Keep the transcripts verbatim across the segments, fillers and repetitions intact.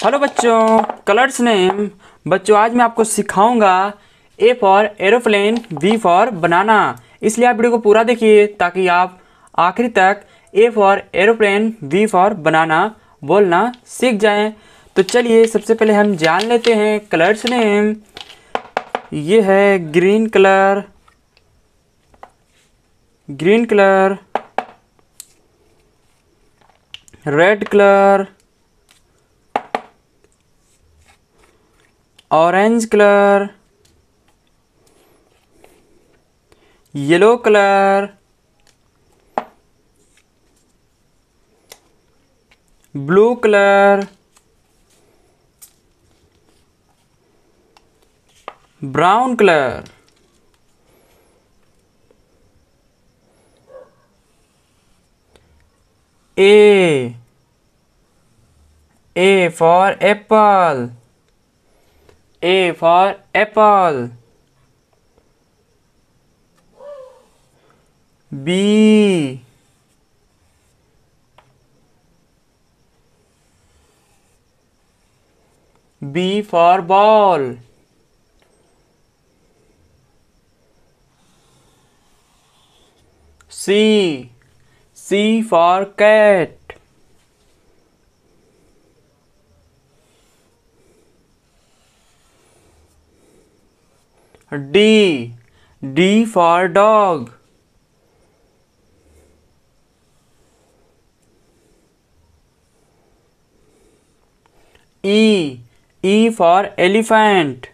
Hello बच्चों, colours name. बच्चों आज मैं आपको सिखाऊंगा A for aeroplane, B for banana. इसलिए आप वीडियो को पूरा देखिए ताकि आप आखिरी तक A for aeroplane, B for banana बोलना सीख जाएं। तो चलिए सबसे पहले हम जान लेते हैं कलर्स नेम। ये है green colour, green colour, red colour, orange colour, yellow colour, blue colour, brown colour, A A for apple, A for apple. B B for ball. C C for cat. D D for dog. E E for elephant.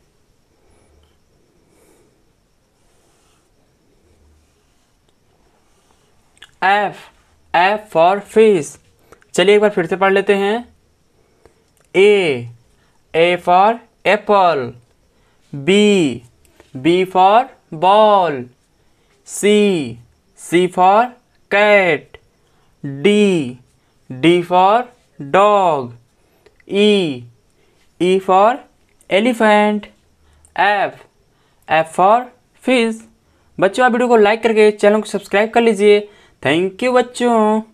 F F for fish. चलिए एक बार फिर से पढ़ लेते हैं। A A for apple. B B for ball. C C for cat. D D for dog. E E for elephant. F F for fish. बच्चों आप video को लाइक करके चैनल को सब्सक्राइब कर लीजिए। थैंक यू बच्चों।